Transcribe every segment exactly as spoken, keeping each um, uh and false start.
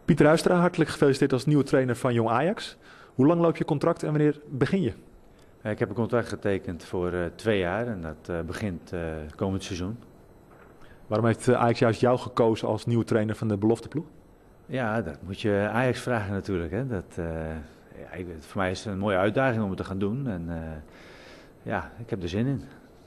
Pieter Huistra, hartelijk gefeliciteerd als nieuwe trainer van Jong Ajax. Hoe lang loop je contract en wanneer begin je? Ik heb een contract getekend voor uh, twee jaar en dat uh, begint uh, komend seizoen. Waarom heeft Ajax juist jou gekozen als nieuwe trainer van de belofteploeg? Ja, dat moet je Ajax vragen natuurlijk. Hè. Dat, uh, ja, ik, voor mij is het een mooie uitdaging om het te gaan doen en uh, ja, ik heb er zin in.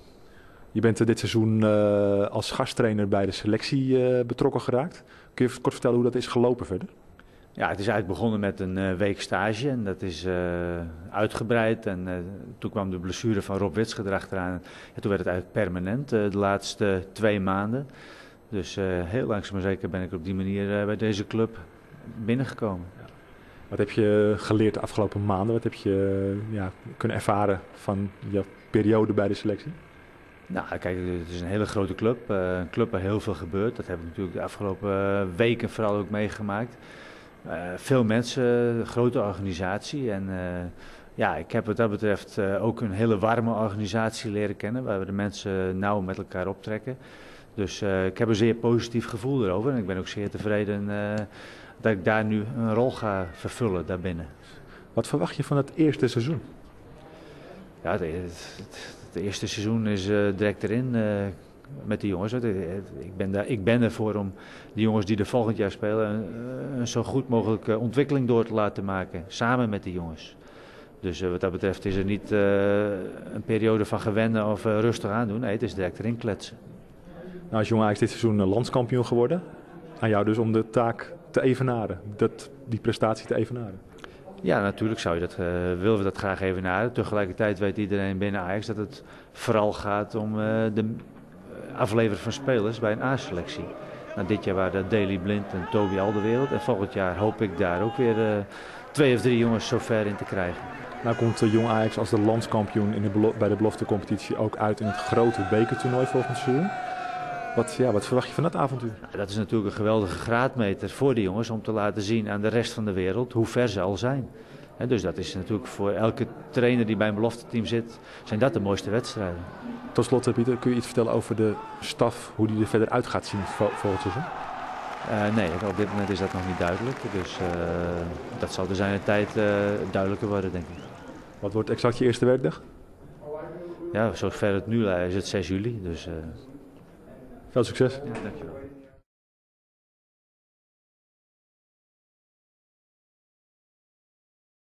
Je bent uh, dit seizoen uh, als gasttrainer bij de selectie uh, betrokken geraakt. Kun je even kort vertellen hoe dat is gelopen verder? Ja, het is eigenlijk begonnen met een uh, week stage en dat is uh, uitgebreid. En uh, toen kwam de blessure van Rob Witsche erachteraan. En toen werd het eigenlijk permanent, uh, de laatste twee maanden. Dus uh, heel langzaam maar zeker ben ik op die manier uh, bij deze club binnengekomen. Ja. Wat heb je geleerd de afgelopen maanden? Wat heb je uh, ja, kunnen ervaren van je periode bij de selectie? Nou, kijk, het is een hele grote club. Uh, een club waar heel veel gebeurt. Dat hebben we natuurlijk de afgelopen weken vooral ook meegemaakt. Uh, veel mensen, grote organisatie. En uh, ja, ik heb wat dat betreft uh, ook een hele warme organisatie leren kennen. Waar we de mensen nauw met elkaar optrekken. Dus uh, ik heb een zeer positief gevoel erover. En ik ben ook zeer tevreden uh, dat ik daar nu een rol ga vervullen daarbinnen. Wat verwacht je van het eerste seizoen? Ja, het, het, het eerste seizoen is uh, direct erin uh, met die jongens. Ik ben, daar, ik ben ervoor om die jongens die er volgend jaar spelen een, een zo goed mogelijke ontwikkeling door te laten maken. Samen met die jongens. Dus uh, wat dat betreft is er niet uh, een periode van gewennen of uh, rustig aandoen. Nee, het is direct erin kletsen. Nou, is Jong Ajax dit seizoen landskampioen geworden. Aan jou dus om de taak te evenaren. Dat, die prestatie te evenaren. Ja, natuurlijk zou je dat, uh, willen we dat graag evenaren. Tegelijkertijd weet iedereen binnen Ajax dat het vooral gaat om uh, de afleveren van spelers bij een A-selectie. Nou, dit jaar waren Daley Blind en Toby Alderweireld. En volgend jaar hoop ik daar ook weer uh, twee of drie jongens zo ver in te krijgen. Nou komt uh, Jong Ajax als de landskampioen in de belo- bij de beloftecompetitie ook uit in het grote bekertoernooi volgend seizoen. Wat, ja, wat verwacht je van dat avontuur? Nou, dat is natuurlijk een geweldige graadmeter voor de jongens om te laten zien aan de rest van de wereld hoe ver ze al zijn. He, dus dat is natuurlijk voor elke trainer die bij een belofteteam zit, zijn dat de mooiste wedstrijden. Tot slot, Pieter, kun je iets vertellen over de staf, hoe die er verder uit gaat zien volgend seizoen? Uh, nee, op dit moment is dat nog niet duidelijk. Dus uh, dat zal er zijn tijd uh, duidelijker worden, denk ik. Wat wordt exact je eerste werkdag? Ja, zover het nu is het zes juli. Dus, uh... Veel succes. Ja, dankjewel.